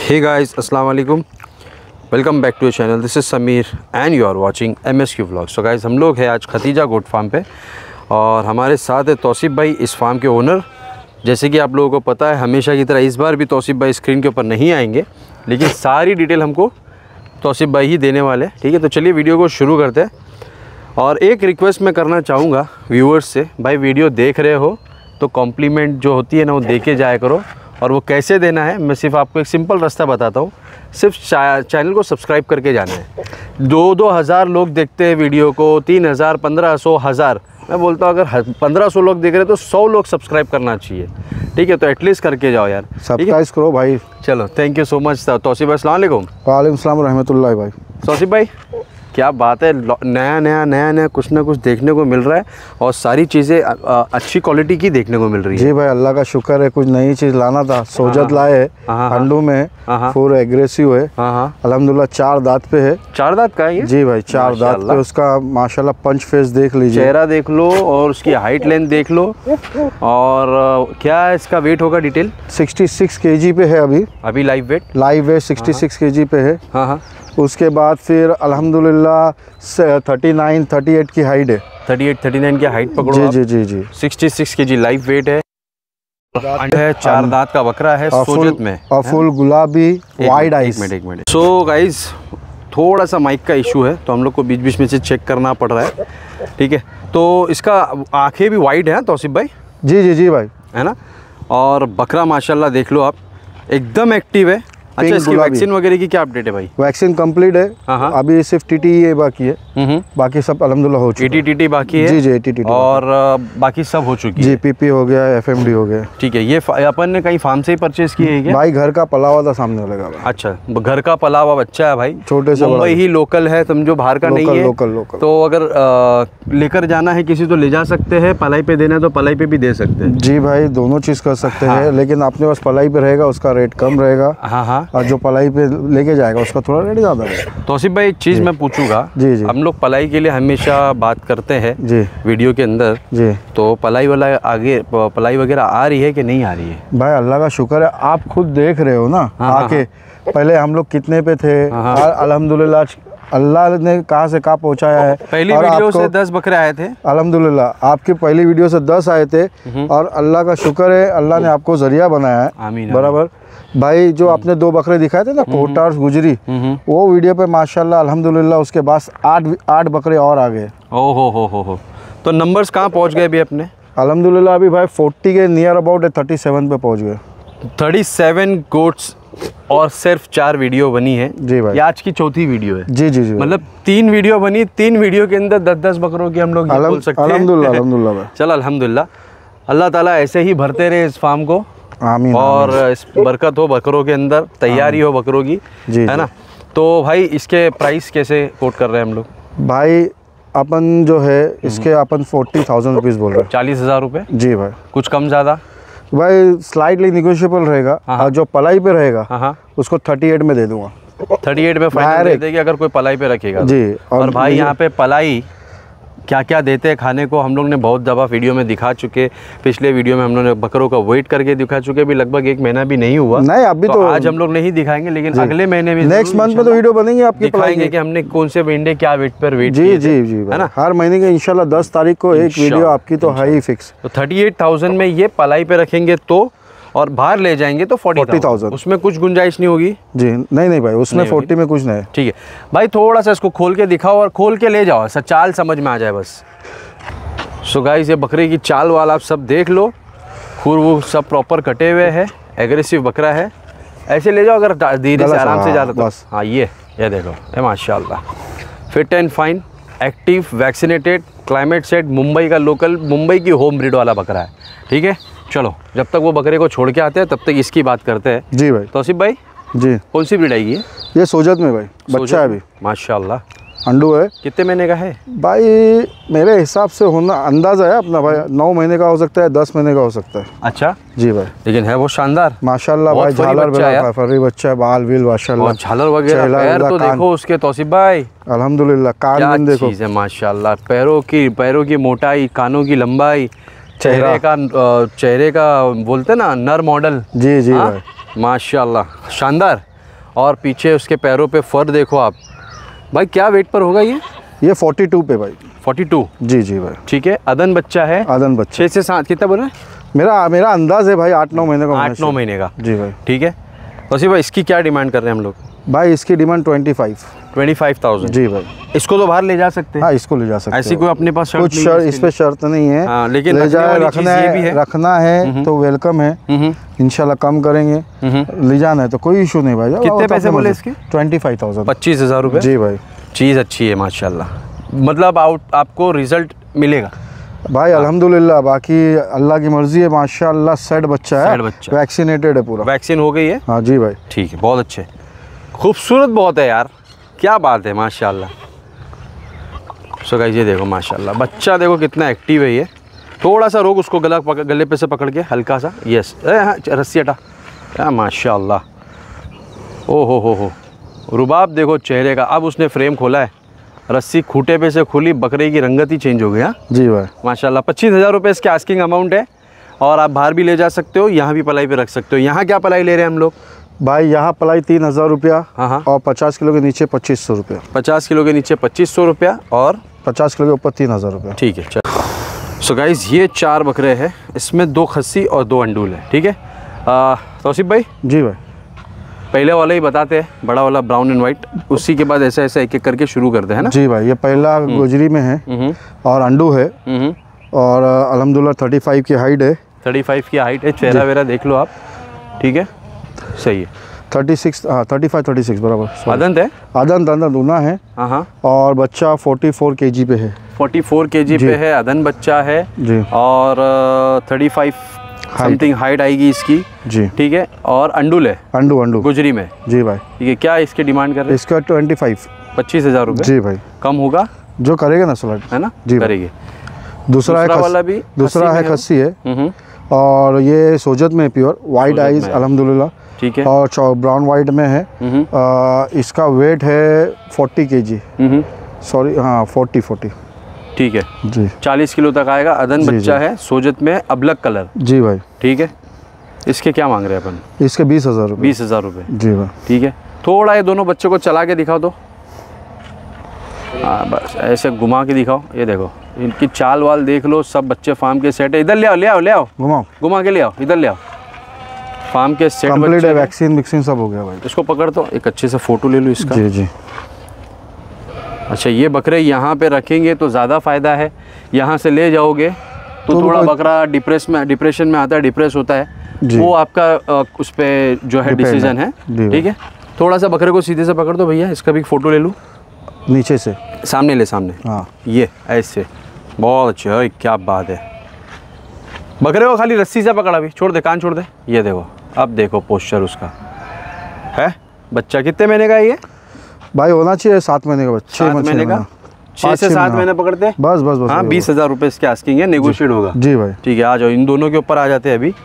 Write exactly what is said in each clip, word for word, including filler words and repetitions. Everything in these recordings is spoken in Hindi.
हे गाइस, अस्सलाम वालेकुम, welcome back to channel. This is Sameer and you are watching M S Q vlogs. So guys, हम लोग हैं आज खतीजा गोट फार्म पे और हमारे साथ है तौसीफ भाई, इस फार्म के ओनर। जैसे कि आप लोगों को पता है, हमेशा की तरह इस बार भी तौसीफ भाई स्क्रीन के ऊपर नहीं आएंगे, लेकिन सारी डिटेल हमको तौसीफ भाई ही देने वाले हैं। ठीक है, तो चलिए वीडियो को शुरू करते हैं। और एक रिक्वेस्ट मैं करना चाहूँगा व्यूअर्स से, भाई वीडियो देख रहे हो तो कॉम्प्लीमेंट जो होती है ना, वो दे के जाया करो। और वो कैसे देना है, मैं सिर्फ आपको एक सिंपल रास्ता बताता हूँ। सिर्फ चैनल को सब्सक्राइब करके जाना है। दो दो हज़ार लोग देखते हैं वीडियो को, तीन हज़ार, पंद्रह सौ, हज़ार। मैं बोलता हूँ अगर पंद्रह सौ लोग देख रहे हैं तो सौ लोग सब्सक्राइब करना चाहिए। ठीक है, तो एटलीस्ट करके जाओ यार, सब्सक्राइब करो भाई। चलो, thank you so much Tauseef भाई। अस्सलाम वालेकुम। वालेकुम सलाम रहमतुल्लाह भाई। तौसीफ भाई, क्या बात है, नया नया नया नया कुछ ना कुछ देखने को मिल रहा है और सारी चीज़ें अच्छी क्वालिटी की देखने को मिल रही है। जी भाई, अल्लाह का शुक्र है। कुछ नई चीज़ लाना था, सोजत लाए है, अंडू में पूरा एग्रेसिव है। अल्हम्दुलिल्लाह चार दांत पे है। चार दांत का है ये? जी भाई, चार दांत पे। उसका माशाल्लाह पंच फेस देख लीजिए, चेहरा देख लो और उसकी हाइट लेंथ देख लो। और क्या है इसका वेट होगा डिटेल? सिक्सटी सिक्स केजी पे है अभी। अभी live weight? Live weight sixty six kg पे है। हाँ हाँ। उसके बाद फिर अल्हम्दुलिल्लाह थर्टी नाइन थर्टी एट की हाइट है। थर्टी एट थर्टी नाइन की हाइट पकड़ो। जी जी जी जी। Sixty six kg live weight है। है चार दांत का बकरा है, सोजत में और फुल गुलाबी वाइड आइज। एक मिनट एक मिनट। सो गाइज, थोड़ा सा माइक का इशू है तो हम लोग को बीच बीच में से चेक करना पड़ रहा है। ठीक है, तो इसका आंखें भी वाइड है तौसीफ भाई? जी जी जी भाई, है ना। और बकरा माशाल्लाह देख लो आप, एकदम एक्टिव है। अच्छा, इसकी वैक्सीन वगैरह की क्या अपडेट है भाई? वैक्सीन कंप्लीट है। हाँ। अभी सिर्फ टीटी ये बाकी है, बाकी सब अल्हम्दुलिल्लाह हो चुका है। टीटी टीटी बाकी है? जी जी, टीटी और बाकी सब हो चुकी है। जी, पीपी हो गया, एफएमडी हो गया। ठीक है, ये अपन ने कहीं फार्म से ही परचेज किए है क्या? भाई घर का पला हुआ था, सामने लगा। अच्छा, घर का पला हुआ बच्चा है भाई, छोटे से। मुंबई ही लोकल है, समझो, बाहर का नहीं है। Local local. तो अगर लेकर जाना है किसी तो ले जा सकते हैं, पलाई पे देना है तो पलाई पे भी दे सकते हैं। जी भाई, दोनों चीज़ कर सकते हैं, लेकिन अपने पास पलाई पे रहेगा उसका रेट कम रहेगा। हाँ हाँ। और जो पलाई पे लेके जाएगा उसका थोड़ा रेट ज़्यादा रहेगा। तौसीफ भाई, एक चीज़ मैं पूछूंगा। जी जी। हम लोग पलाई के लिए हमेशा बात करते हैं जी वीडियो के अंदर। जी। तो पलाई वाला आगे पलाई वगैरह आ रही है कि नहीं आ रही है? भाई अल्लाह का शुक्र है, आप खुद देख रहे हो ना। हाँ, आके हाँ, पहले हम लोग कितने पे थे, और अल्हम्दुलिल्लाह अल्लाह ने कहाँ से कहाँ पहुँचाया है। पहली वीडियो से दस बकरे आए थे अल्हम्दुलिल्लाह, आपकी पहली वीडियो से दस आए थे और अल्लाह का शुक्र है, अल्लाह ने आपको जरिया बनाया है। आमीन। बराबर भाई, जो आपने दो बकरे दिखाए थे ना, कोटा और गुजरी, वो वीडियो पे माशाल्लाह अल्हम्दुलिल्लाह उसके बाद आठ आठ बकरे और आ गए। ओ हो हो हो हो। तो नंबर्स कहाँ पहुँच गए अभी अपने? अल्हम्दुलिल्लाह अभी भाई फोर्टी के नियर अबाउट थर्टी सेवन पे पहुँच गए। थर्टी सेवन गोट्स और सिर्फ चार वीडियो बनी है। जी भाई, आज की चौथी वीडियो है। जी जी जी। मतलब तीन वीडियो बनी, तीन वीडियो के अंदर दस दस बकरों की हम लोग बोल सकते हैं। अल्हम्दुलिल्लाह अल्हम्दुलिल्लाह भाई। चल अल्हम्दुलिल्लाह, अल्लाह ताला ऐसे ही भरते रहे इस फार्म को। आमीन। और इस बरकत हो बकरों के अंदर, तैयारी हो बकरों की, है ना। तो भाई इसके प्राइस कैसे कोट कर रहे हैं हम लोग? भाई अपन जो है इसके अपन फोर्टी थाउजेंड रुपीज़ बोल रहे हैं। चालीस हज़ार रुपये? जी भाई। कुछ कम ज़्यादा भाई स्लाइटली निगोशिएबल रहेगा। और जो पलाई पे रहेगा हाँ उसको थर्टी एट में दे दूंगा। थर्टी एट में फाइनल दे देंगे अगर कोई पलाई पे रखेगा जी। और, और भाई यहाँ पे पलाई क्या क्या देते हैं खाने को हम लोग ने बहुत दफ़ा वीडियो में दिखा चुके। पिछले वीडियो में हम लोग ने बकरों का वेट करके दिखा चुके, भी लगभग एक महीना भी नहीं हुआ। नहीं अभी तो, तो आज हम लोग नहीं दिखाएंगे, लेकिन अगले महीने में नेक्स्ट मंथ में तो वीडियो बनेंगे आपकी, दिखाएंगे कि हमने कौन से मेंढे क्या वेट पर वेट जी जी जी, है ना। हर महीने के इंशाल्लाह दस तारीख को एक वीडियो आपकी तो है ही फिक्स। तो थर्टी एट थाउजेंड में ये पलाई पे रखेंगे तो, और बाहर ले जाएंगे तो फोर्टी थाउजेंड। उसमें कुछ गुंजाइश नहीं होगी? जी नहीं नहीं भाई, उसमें फोर्टी में कुछ नहीं। ठीक है भाई, थोड़ा सा इसको खोल के दिखाओ और खोल के ले जाओ, चाल समझ में आ जाए बस। सो गाइस, ये बकरे की चाल वाल आप सब देख लो, खुर वो सब प्रॉपर कटे हुए हैं, एग्रेसिव बकरा है। ऐसे ले जाओ अगर धीरे से आराम से जाता तो। हाँ, ये ये देखो, ये माशाल्लाह fit and fine, active, vaccinated, climate set, Mumbai का लोकल, मुंबई की होम ब्रीड वाला बकरा है। ठीक है, चलो जब तक वो बकरे को छोड़ के आते हैं तब तक इसकी बात करते हैं। जी भाई। तौसीफ भाई जी, कौन सी ब्रीड आएगी? ये सोजत में भाई, बच्चा है अभी माशाल्लाह, अंडू है। कितने महीने का है भाई? मेरे हिसाब से होना अंदाज़ा है अपना भाई, नौ महीने का हो सकता है, दस महीने का हो सकता है। अच्छा जी भाई, लेकिन है वो शानदार माशाल्लाह भाई। झालर वगैरह फर्री बच्चा है, बाल बील माशाल्लाह, झालर वगैरह, पैर तो देखो उसके तौसीफ भाई, अल्हम्दुलिल्लाह। कान देखो माशाल्लाह, पैरों की पैरों की मोटाई, कानों की लंबाई, चेहरे का चेहरे का बोलते ना नर मॉडल। जी जी भाई, माशाल्लाह शानदार। और पीछे उसके पैरों पे फर देखो आप भाई, क्या वेट पर होगा ये? ये फोर्टी टू पे भाई। Forty two? जी जी भाई। ठीक है, अदन बच्चा है? अदन बच्चा। छः से सात, कितना बोल रहे हैं? मेरा मेरा अंदाज है भाई आठ नौ महीने का। आठ नौ महीने का। जी भाई। ठीक है, तौसीफ भाई इसकी क्या डिमांड कर रहे हैं हम लोग? भाई इसकी demand twenty five. Twenty five thousand? जी भाई। इसको तो बाहर ले जा सकते हैं? हाँ, इसको ले जा सकते हैं। ऐसी कोई अपने पास शर्त कुछ नहीं शर्त है इस पे शर्त नहीं है। हाँ, लेकिन ले जाए, रखने वाली रखना चीज़ ये भी है, है। रखना है तो वेलकम है, इंशाल्लाह कम करेंगे। ले जाना है तो कोई इशू नहीं भाई। कितने पैसे बोले इसके? Twenty five thousand. पच्चीस हज़ार रुपये? जी भाई। चीज़ अच्छी है माशाल्लाह, मतलब आउट आपको रिजल्ट मिलेगा भाई अल्हम्दुलिल्लाह। बाकी अल्लाह की मर्जी है, माशाल्लाह सेट बच्चा है, सेट बच्चा। वैक्सीनेटेड है पूरा। वैक्सीन हो गई है? हाँ जी भाई। ठीक है, बहुत अच्छे, खूबसूरत बहुत है यार, क्या बात है माशाल्लाह। सो गाइस ये देखो माशाल्लाह, बच्चा देखो कितना एक्टिव है ये। थोड़ा सा रोक उसको, गला पकड़, गले पे से पकड़ के हल्का सा, यस, हाँ रस्सी हटा। क्या माशाल्लाह, ओ हो हो हो रुबाब देखो चेहरे का। अब उसने फ्रेम खोला है, रस्सी खूटे पे से खुली, बकरे की रंगत ही चेंज हो गई। हाँ जी भाई माशाल्लाह। पच्चीस हज़ार रुपये इसके आस्किंग अमाउंट है, और आप बाहर भी ले जा सकते हो, यहाँ भी पलाई पे रख सकते हो। यहाँ क्या पलाई ले रहे हैं हम लोग भाई? यहाँ पलाई तीन हज़ार रुपया। हाँ हाँ। और पचास किलो के नीचे पच्चीस सौ रुपया। पचास किलो के नीचे पच्चीस सौ रुपया और पचास किलो के ऊपर तीन हज़ार रुपया। ठीक है, चलो। सो गाइज़ ये चार बकरे हैं, इसमें दो खस्सी और दो अंडूल है। ठीक है तौसीफ भाई? जी भाई। पहले वाला ही बताते हैं, बड़ा वाला ब्राउन एंड वाइट, उसी के बाद ऐसा ऐसा एक एक करके शुरू करते हैं ना? जी भाई। ये पहला गुजरी में है और अंडू है, और अल्हम्दुलिल्लाह थर्टी फाइव की हाइट है। थर्टी फाइव की हाइट है, चेहरा वेरा देख लो आप। ठीक है, सही है। थर्टी सिक्स, हाँ थर्टी फाइव थर्टी सिक्स बराबर। अदंत है? अदंत अदंत दूना है। हाँ हाँ। और बच्चा फोर्टी फोर के जी पे है। फोर्टी फोर के जी पे है, अदन बच्चा है जी। और थर्टी फाइव समथिंग हाइट आएगी इसकी। जी। ठीक है, और अंडूल है? अंडू अंडू गुजरी में। जी भाई। ठीक है, क्या इसकी डिमांड कर रहे हैं? इसका ट्वेंटी फाइव। पच्चीस हज़ार रुपये? जी भाई। कम होगा? जो करेगा ना सलाड, है ना? जी करेगी। दूसरा है वाला भी, दूसरा है खस्सी है, और ये सोजत में प्योर वाइट आइज अल्हम्दुलिल्लाह। ठीक है, और ब्राउन वाइट में है। आ, इसका वेट है फोर्टी के जी, सॉरी हाँ फोर्टी फोर्टी। ठीक है जी। चालीस किलो तक आएगा, अदन बच्चा है, सोजत में, अबलग कलर। जी भाई। ठीक है, इसके क्या मांग रहे हैं अपन? इसके बीस हज़ार रुपये। बीस हज़ार रुपये? जी भाई। ठीक है, थोड़ा ये दोनों बच्चों को चला के दिखाओ तो। हाँ बस ऐसे घुमा के दिखाओ, ये देखो इनकी चाल वाल देख लो, सब बच्चे फार्म के सेट है। इधर ले आओ ले आओ ले आओ, घुमाओ घुमा के ले आओ, इधर ले आओ। फार्म के सेट कंप्लीट है, वैक्सीन वैक्सीन सब हो गया भाई। इसको पकड़ दो, एक अच्छे से फोटो ले लो इसका। जी जी। अच्छा, ये बकरे यहाँ पे रखेंगे तो ज़्यादा फ़ायदा है, यहाँ से ले जाओगे तो, तो थोड़ा बकरा डिप्रेस में डिप्रेशन में आता है, डिप्रेस होता है, वो आपका आ, उस पर जो है डिसीजन है। ठीक है, थोड़ा सा बकरे को सीधे से पकड़ दो भैया, इसका भी फ़ोटो ले लूँ नीचे से, सामने ले सामने। हाँ ये ऐसे, बहुत अच्छे है, क्या बात है। बकरे को खाली रस्सी से पकड़ा, भी छोड़ दे, कान छोड़ दे। ये देखो, अब देखो पोस्चर उसका है। बच्चा कितने महीने का है ये भाई? होना चाहिए सात महीने का बच्चा। छः महीने का, छः से सात महीने पकड़ते हैं बस बस बस। हाँ, बीस हज़ार रुपये इसके आस्किंग है, नेगोशिएट होगा। जी भाई। ठीक है, आ जाओ, इन दोनों के ऊपर आ जाते हैं अभी।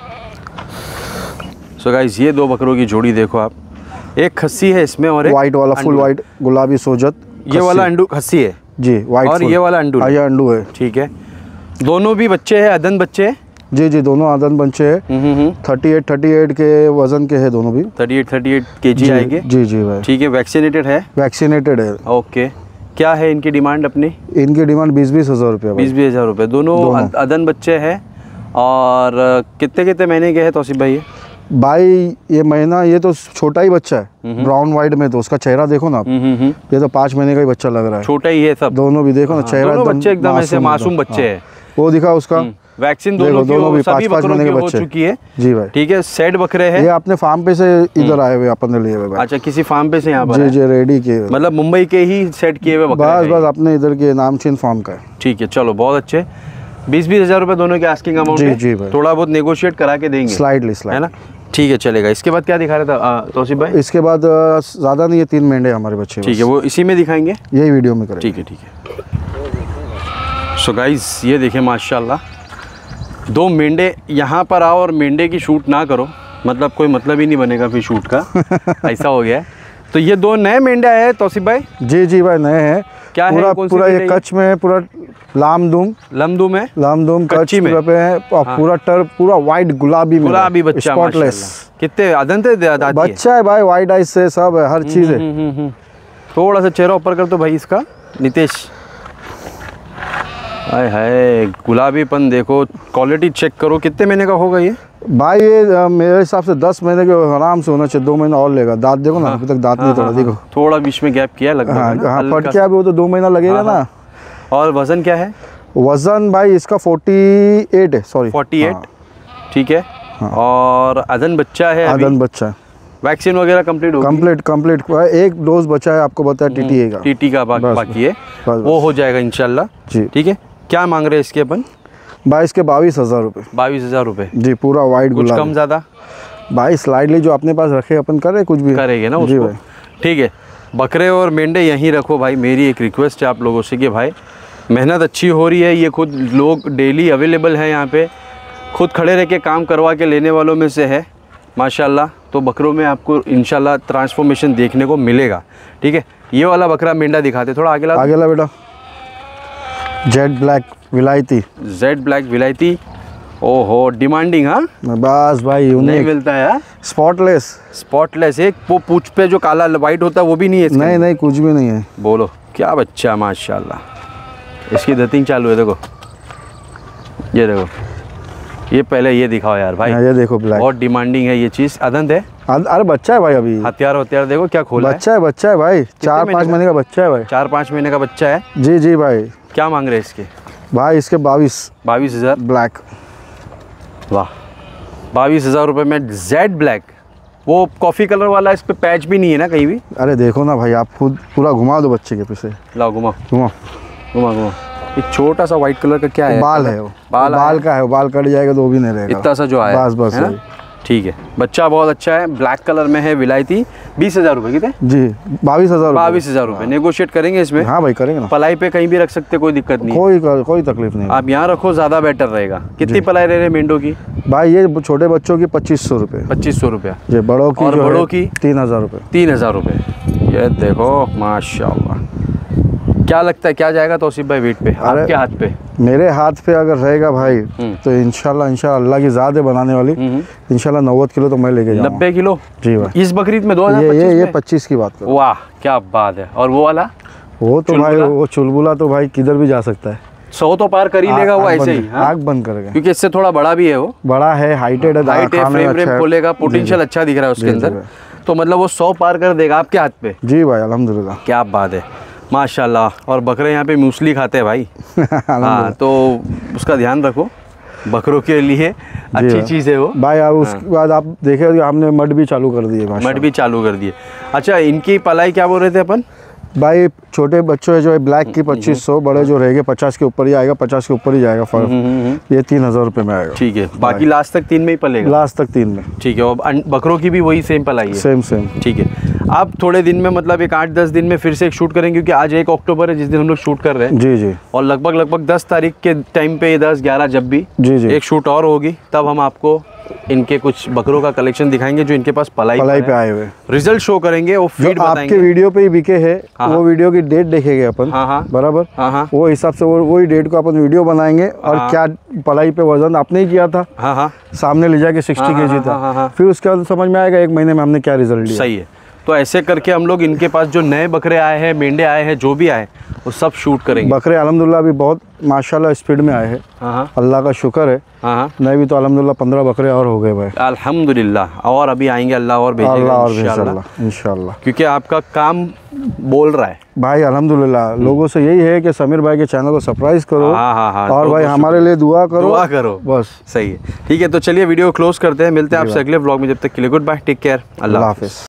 सो गाइस ये दो बकरों की जोड़ी देखो आप, एक खस्सी है इसमें और एक वाइट वाला, फुल वाइट गुलाबी सोजत। ये वाला अंडू खस्सी है जी, वाइट, और ये वाला अंडू ये अंडू है। ठीक है, दोनों भी बच्चे हैं, अदन बच्चे हैं? जी जी, दोनों अदन बच्चे हैं। थर्टी एट थर्टी एट के वजन के हैं दोनों भी। थर्टी एट थर्टी एट के जी आएंगे। जी जी भाई। ठीक है, वैक्सीनेटेड है? वैक्सीनेटेड है। ओके, क्या है इनकी डिमांड अपनी? इनकी डिमांड बीस बीस हज़ार रुपये। बीस बीस हज़ार रुपये दोनों, दोनों अदन बच्चे हैं। और कितने कितने महीने के हैं तौसीफ भाई ये? भाई ये महीना, ये तो छोटा ही बच्चा है ब्राउन वाइट में, तो उसका चेहरा देखो ना आप, ये तो पाँच महीने का ही बच्चा लग रहा है। छोटा ही है सब, दोनों भी देखो ना, चेहरा दोनों बच्चे एकदम ऐसे मासूम बच्चे हैं। वो दिखा उसका वैक्सीन, दोनों दोनों भी पाँच पाँच महीने के बच्चे हो चुकी है। जी भाई। ठीक है, सेट बकरे हैं, ये अपने फार्म पे से इधर आए हुए अपन ने लिए हुए। अच्छा, किसी फार्म पे से यहाँ पर? जी जी, रेडी किए, मतलब मुंबई के ही सेट किए हुए बकरे? बस बस अपने इधर के नामचीन फार्म का है। ठीक है, चलो बहुत अच्छे। बीस बीस हज़ार रुपये दोनों के आस्किंग अमाउंट है। जी भाई, थोड़ा बहुत नेगोशिएट करा के देंगे स्लाइडली, है ना? ठीक है, चलेगा। इसके बाद क्या दिखा रहा था तौसीफ भाई? इसके बाद ज़्यादा नहीं है, तीन मेंढे हमारे बच्चे। ठीक है, वो इसी में दिखाएंगे, यही वीडियो में करेंगे। ठीक है ठीक है। सो गाइस ये देखें माशाल्लाह, दो मेंढे। यहाँ पर आओ और मेंढे की शूट ना करो, मतलब कोई मतलब ही नहीं बनेगा फिर शूट का। ऐसा हो गया है। तो ये दो नए मेंढे आए हैं तौसीफ भाई? जी जी भाई नए हैं। क्या पूरा है? कौन पूरा ये कच्छ में पूरा लामदूम लमदूम है, लामदूम कच्छ में पे है और हाँ। पूरा टर पूरा वाइट गुलाबी में गुलाबी बच्चा स्पॉटलेस। कितने अदंत है? बच्चा है भाई, वाइट आइज से सब है, हर चीज है। थोड़ा सा चेहरा ऊपर कर दो भाई इसका नितेश। हाय हाय गुलाबीपन देखो, क्वालिटी चेक करो। कितने महीने का होगा ये भाई? ये मेरे हिसाब से दस महीने के आराम से होना चाहिए, दो महीना और लेगा। दांत देखो ना, अभी तक दांत नहीं तोड़ा। देखो थोड़ा बीच में गैप किया लगभग। हाँ हाँ फट गया भी, वो तो दो महीना लगेगा ना। और वजन क्या है? वजन भाई इसका फोर्टी एट है, सॉरी फोर्टी एट। ठीक है। और अदन बच्चा है? अदन बच्चा है। वैक्सीन वगैरह कंप्लीट हो? कंप्लीट कंप्लीट एक डोज बचा है, आपको बताया टीटी का। टीटी का बाकी है, वो हो जाएगा इंशाल्लाह जी। ठीक है। क्या मांग रहे हैं इसके अपन? बाईस के बाईस हज़ार रुपये। बाईस हज़ार रुपये जी। पूरा वाइट गुलाब। कुछ कम ज़्यादा? भाई स्लाइडली जो अपने पास रखे अपन करे, कुछ भी करेंगे ना उसको। ठीक है। बकरे और मेंढे यहीं रखो भाई। मेरी एक रिक्वेस्ट है आप लोगों से कि भाई मेहनत अच्छी हो रही है, ये खुद लोग डेली अवेलेबल हैं यहाँ पे, खुद खड़े रह के काम करवा के लेने वालों में से है माशाल्लाह। तो बकरों में आपको इंशाल्लाह ट्रांसफॉर्मेशन देखने को मिलेगा। ठीक है। ये वाला बकरा मेंढा दिखाते, थोड़ा आगे ला आगे ला बेटा। जेड ब्लैक विलायती। जेड ब्लैक विलायती। ओहो डिमांडिंग। हाँ बस भाई नहीं मिलता है। Spotless spotless. एक वो पूंछ पे जो काला वाइट होता है वो भी नहीं है? नहीं नहीं कुछ भी नहीं है। बोलो क्या बच्चा माशाल्लाह। इसकी दतिंग चालू है देखो, ये देखो। ये पहले ये दिखाओ यार भाई। ये देखो ब्लैक, बहुत डिमांडिंग है ये चीज़। अदंत है? अरे बच्चा है भाई, अभी हथियार हथियार देखो क्या खोला। बच्चा है बच्चा है भाई, चार पाँच महीने का बच्चा है भाई। चार पाँच महीने का बच्चा है जी जी भाई। क्या मांग रहे हैं इसके भाई? इसके बाईस बाईस हज़ार ब्लैक। वाह, बाईस हज़ार रुपये में जेड ब्लैक। वो कॉफ़ी कलर वाला, इस पे पैच भी नहीं है ना कहीं भी? अरे देखो ना भाई, आप खुद पूरा घुमा दो बच्चे के पीछे। लाओ घुमा घुमा घुमा घुमा। एक छोटा सा व्हाइट कलर का क्या है? बाल है वो। बाल बाल का है, बाल कट जाएगा तो वो भी नहीं रहेगा। इतना सा जो आया बस बस है। ठीक है। बच्चा बहुत अच्छा है, ब्लैक कलर में है, विलायती। बीस हज़ार रुपये कितने जी? बाईस हज़ार बाईस हज़ार रुपये। नेगोशिएट करेंगे इसमें? हाँ भाई करेंगे ना। पलाई पे कहीं भी रख सकते, कोई दिक्कत नहीं। कोई कोई तकलीफ नहीं। आप यहाँ रखो, ज़्यादा बेटर रहेगा। कितनी पलाई रह रहे हैं मेंढों की भाई? ये छोटे बच्चों की पच्चीस सौ रुपये। पच्चीस सौ रुपया जी। बड़ों की और बड़ों की तीन हज़ार रुपये। तीन हज़ार रुपये। ये देखो माशाल्लाह। क्या लगता है क्या जाएगा तौसीफ भाई वेट पे? आपके हाथ पे? मेरे हाथ पे अगर रहेगा भाई तो इंशाल्लाह इंशाल्लाह अल्लाह की ज़ात है बनाने वाली, इंशाल्लाह नब्बे किलो तो मैं लेके जाऊंगा। नब्बे किलो जी भाई। इस बकरीद में दो हजार ये ये ये पच्चीस की बात करो। वाह क्या बात है। और वो वाला? वो तो भाई वो चुलबुला तो भाई किधर भी जा सकता है। सौ तो पार कर ही लेगा वो ऐसे ही। आग बंद करेगा क्योंकि इससे थोड़ा बड़ा भी है, वो बड़ा है, हाइटेड है, हाइट है, फ्रेम फ्रेम खोलेगा, पोटेंशियल अच्छा दिख रहा है उसके अंदर। तो मतलब वो सौ पार कर देगा आपके हाथ पे? जी भाई अल्हम्दुलिल्लाह। क्या बात है माशाल्लाह। और बकरे यहाँ पे मूसली खाते हैं भाई। हाँ तो उसका ध्यान रखो, बकरों के लिए अच्छी चीज़ है वो भाई। अब उसके बाद आप देखे हमने मड भी चालू कर दिए, मड भी चालू कर दिए। अच्छा इनकी पलाई क्या बोल रहे थे अपन भाई? छोटे बच्चों है जो है ब्लैक की पच्चीस सौ, बड़े जो रहेंगे पचास के ऊपर ही आएगा, पचास के ऊपर ही जाएगा फर्क। ये तीन हज़ार रुपये में आएगा। ठीक है। बाकी लास्ट तक तीन में ही पलेगा? लास्ट तक तीन में। ठीक है। और बकरों की भी वही सेम पलाई है? Same same. ठीक है। आप थोड़े दिन में मतलब एक आठ दस दिन में फिर से एक शूट करेंगे, क्योंकि आज एक अक्टूबर है जिस दिन हम लोग शूट कर रहे हैं। जी जी। और लगभग लगभग दस तारीख के टाइम पे, दस ग्यारह जब भी जी जी एक शूट और होगी, तब हम आपको इनके कुछ बकरों का कलेक्शन दिखाएंगे जो इनके पास पलाई पलाई पे आए हुए। रिजल्ट शो करेंगे, वो फीड बताएंगे। आपके वीडियो पे ही बिके है। हाँ वो वीडियो की डेट देखेंगे अपन। हाँ हाँ बराबर। हाँ हाँ वो हिसाब से वो वही डेट को अपन वीडियो बनाएंगे। और हाँ क्या पलाई पे वजन आपने ही किया था। हाँ हाँ सामने ले जाके सिक्सटी के जी था। हाँ हाँ फिर उसके बाद समझ में आएगा एक महीने में हमने क्या रिजल्ट लिया। सही है। तो ऐसे करके हम लोग इनके पास जो नए बकरे आए हैं, मेंढे आए हैं, जो भी आए वो सब शूट करेंगे। बकरे अल्हम्दुलिल्लाह अभी बहुत माशाल्लाह स्पीड में आए हैं। हाँ अल्लाह का शुक्र है। हाँ नहीं भी तो अल्हम्दुलिल्लाह पंद्रह बकरे और हो गए भाई अल्हम्दुलिल्लाह। और अभी आएंगे, अल्लाह और भेजेगा इंशाल्लाह, क्योंकि आपका काम बोल रहा है भाई अल्हम्दुलिल्लाह। लोगों से यही है कि समीर भाई के चैनल को सरप्राइज करो। हाँ हाँ हाँ और भाई हमारे लिए दुआ करो, दुआ करो बस। सही है। ठीक है तो चलिए वीडियो क्लोज करते हैं, मिलते हैं आपसे अगले व्लॉग में। जब तक के लिए गुड बाय, टेक केयर, अल्लाह हाफिज़।